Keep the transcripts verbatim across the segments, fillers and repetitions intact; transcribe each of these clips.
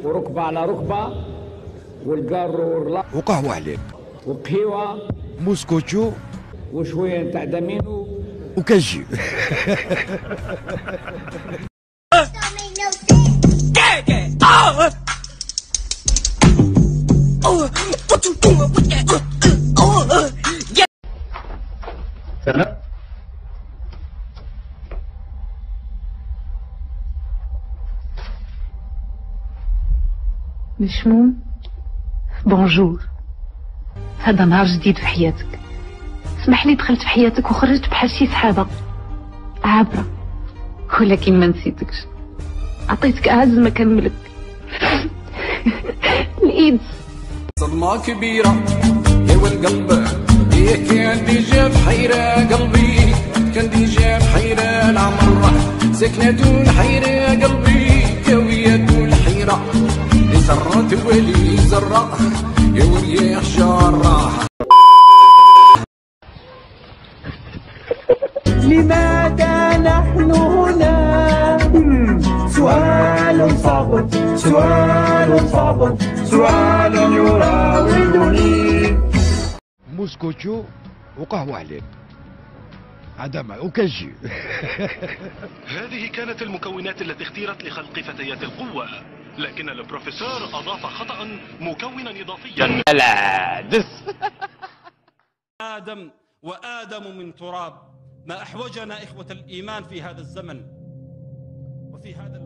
وركبة على ركبة والقارور وقهوة حليب وقهوة موسكوتشو وشوية نتاع دامينو وكاجي. مشموم بونجور، هذا نهار جديد في حياتك. اسمح لي دخلت في حياتك وخرجت بحال شي سحابة عابرة، ولكن ما نسيتكش، عطيتك أعز ما كان ملك. الإيد صدمة كبيرة يا القلب، هي كان ديجا بحيرة قلبي، كان ديجا بحيرة العمر سكنة الحيرة قلبي، كاوية الحيرة زرات ولي زرع يا وريح جراح. لماذا نحن هنا؟ سؤال صعب، سؤال صعب، سؤال يراودني. موسكوتشو وقهوة حليب عدم وكاجي. هذه كانت المكونات التي اختيرت لخلق فتيات القوة، لكن البروفيسور أضاف خطأ مكونا إضافيا. لا دس. آدم وآدم من تراب، ما أحوجنا إخوة الإيمان في هذا الزمن وفي هذا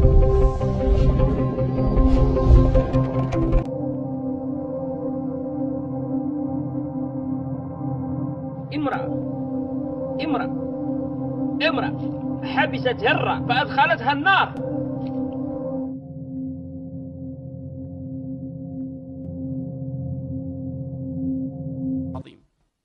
امرأة امرأة امرأة حبست هرة فأدخلتها النار. عظيم.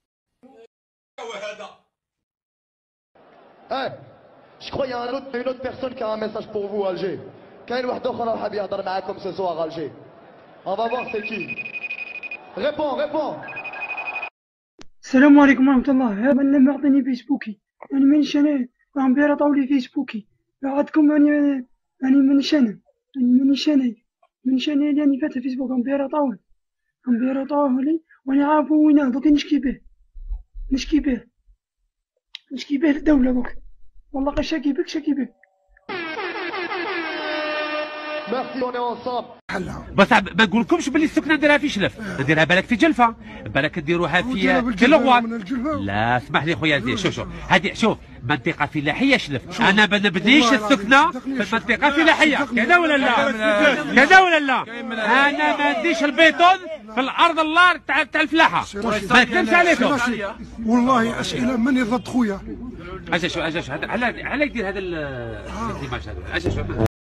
Eh, je crois qu'il y a un autre, une autre personne qui a un message pour vous, Alger. كاين واحد اخر حاب يهضر معاكم ce soir, Alger. On va voir c'est qui. Réponds, réponds. السلام عليكم ورحمة الله. هذا اللي معطيني فيسبوكي، أنا من شنو عم بيرا طولي فيسبوكي. بعدكم أنا أنا من شنو أنا من شنو من شنو اللي أنا فاتح فيسبوك عم بيرا طول عم بيرا طولي، وأنا عارفه وين دوك نشكي به نشكي به نشكي به للدولة دوك، والله غير شاكي بك شاكي بك. Merci, on est ensemble. بس ما نقولكمش باللي السكنه نديرها في شلف، نديرها بالك في جلفه، بالك نديروها في في الغوار. لا اسمح لي خويا زين، شوف شوف هذه شوف منطقه فلاحيه شلف، انا ما نبنيش السكنه في المنطقه فلاحيه، كذا ولا لا؟ كذا ولا لا؟ انا ما نديش البيتون في الارض الله تاع تاع الفلاحه، ما نكذبش عليكم. والله اسئله ماني ضد خويا. اجا شو اجا شو على على يدير هذا الاندماج هذا، اجا شو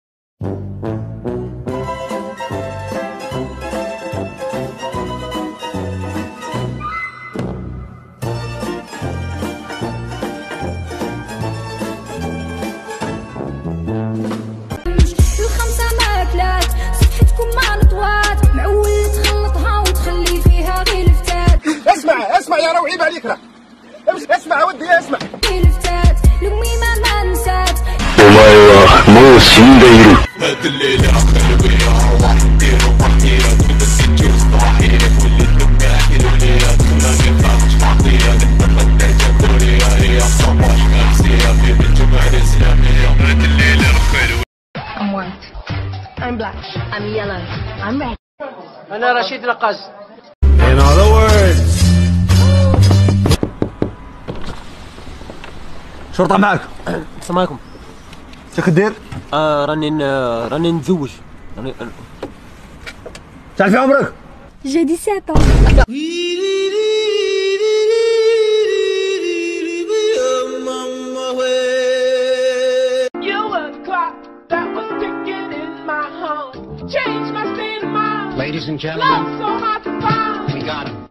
اسمع اسمع يا روعيب عليك، راه اسمع ودي اسمع. هاد الليلة خلويها واحد ديرو بحطيها تلبس الجوز طاحية كل الدنيا حلو ليها كلها نفاقش معطيها نتبقى الدرجة كوريا هي صباح خمسية في الجمعة الإسلامية. هاد الليلة خلويها. I'm white, I'm black, I'm yellow, I'm red. أنا رشيد رقاص. In other words. شرطة معك. السلام عليكم. شو كدير؟ آه راني راني نتزوج. راني تعرفي عمرك؟ J'ai dix-sept ans. You were the clock that was ticking in my home. Changed my state of mind. Ladies and gentlemen, love so hard to find. We got him.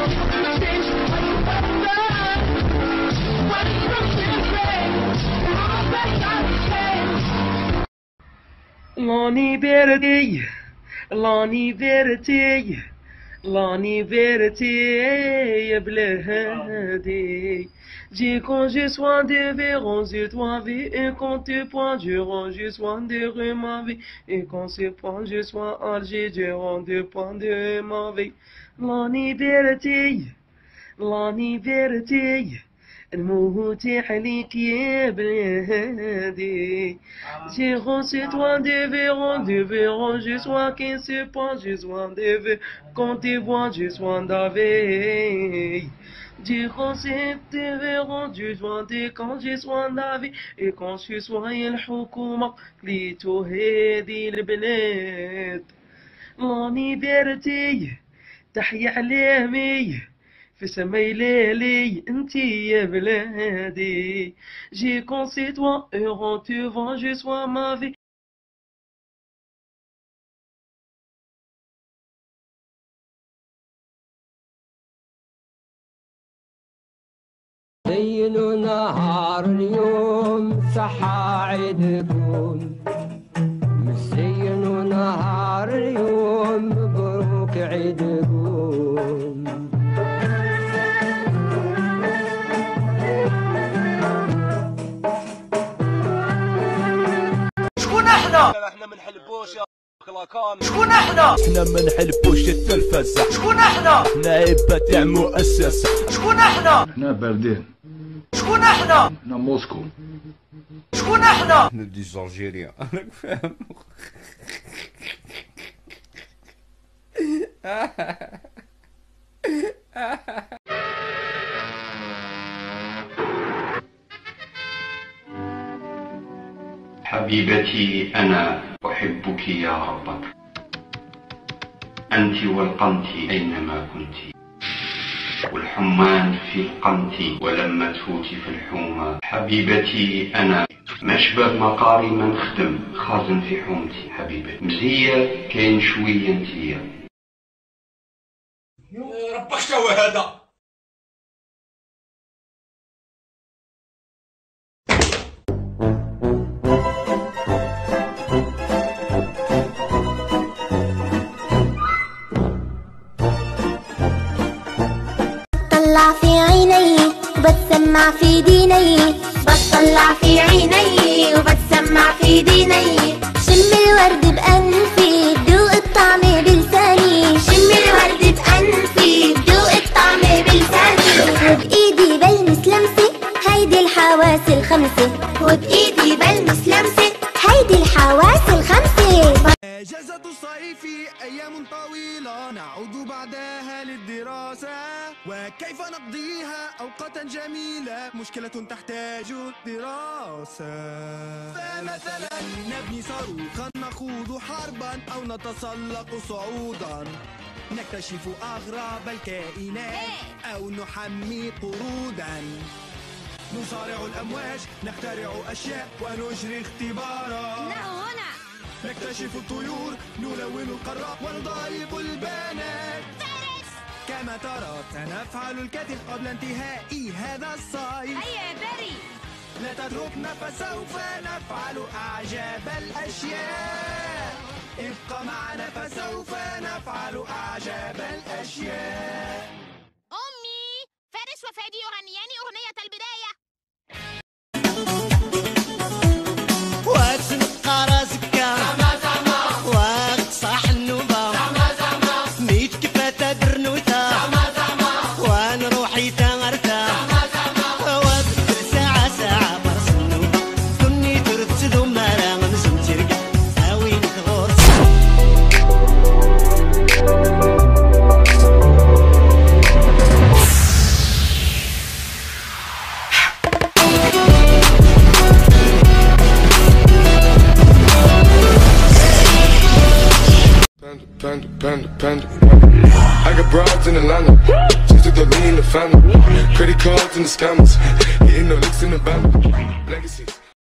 Lonnie Verity, Lonnie Verity, Lonnie Verity يا بلادي Dis quand je sois devant sur toi vie et quand tu points durant je sois de ma vie et quand ce point je sois Alger durant deux points de ma vie. La liberté, la liberté الموت عليك يا بلادي. J'ai reçu toi devant devant je sois qu'un ce point je sois devant quand tu vois je sois d'aveille. J'ai reçu devant je sois de quand je sois d'aveille et quand je sois الحكومة لتهدي البلاد. La liberté تحيا علامي في سماي ليلي انتي يا بلادي. J'ai conçu toi heureux tu vois je sois ma vie. زينوا نهار اليوم صحة عيدكم. زينوا نهار اليوم مبروك عيدكم. شكون احنا؟ احنا من حلبوش يا كلاكان. شكون احنا؟ احنا من حلبوش التلفزة. شكون احنا؟ احنا هبة تاع مؤسسة. شكون احنا؟ احنا باردين. شكون احنا؟ احنا موسكو. شكون احنا؟ احنا دي الجيريا. انا فاهم. حبيبتي أنا أحبك يا ربك، أنت والقمت أينما كنت، والحمان في القمت ولما تفوتي في الحومة. حبيبتي أنا مشبه مقاري ما نخدم خازن في حومتي. حبيبتي مزية كاين شوية انتيا. ربك شتوى هذا؟ بطلع في عيني وبتسمع في ديني، بطلع في عيني وبتسمع في ديني. شم الورد بأنفي بدوق الطعم بلساني، شم الورد بأنفي بدوق الطعم بلساني. وبإيدي بلمس لمسة هيدي الحواس الخمسة، وبإيدي بلمس لمسة هيدي الحواس الخمسة. إجازة الصيف أيام طويلة نعود بعدها للدراسة، وكيف نقضيها أوقاتا جميلة مشكلة تحتاج دراسة. فمثلا نبني صاروخا، نخوض حربا أو نتسلق صعودا، نكتشف أغراب الكائنات أو نحمي قرودا، نصارع الأمواج، نخترع أشياء ونجري اختبارا. نكتشف الطيور، نلون القارات ونضارب البنات. كما ترى سنفعل الكثير قبل انتهاء هذا الصيف. هيا بري لا تتركنا فسوف نفعل أعجب الأشياء. ابقى معنا فسوف نفعل أعجب الأشياء. أمي فارس وفادي يغنيان أغنية البداية. وتنقى راسك زعما زعما وقت صاح النوبة زعما زعما ميت كيفاش درنوثة زعما زعما وان روحي تغرتها زعما زعما وبدل ساعة ساعة برس النوبة كني ترد ثم راه نجم ترقع هاوين تغور. Panda, panda, panda. I got broads in Atlanta, just took the lean in the family. Credit cards and the scammers, getting no licks in the band. Legacies.